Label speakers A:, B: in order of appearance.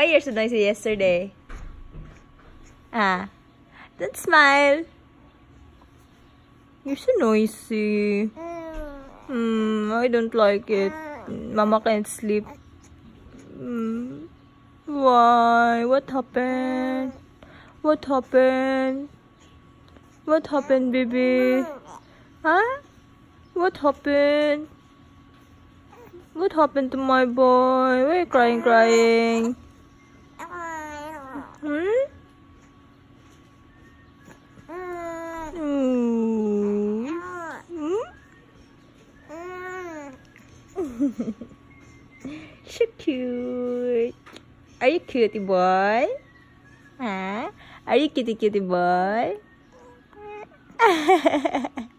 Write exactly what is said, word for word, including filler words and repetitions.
A: Why you're so noisy yesterday? Ah, don't smile. You're so noisy. Hmm, I don't like it. Mama can't sleep. Hmm. Why? What happened? What happened? What happened, baby? Huh? What happened? What happened to my boy? Why are you crying, crying? Hmm? Ooh. Hmm? So cute. Are you cutie boy? Huh? Are you cutie cutie boy?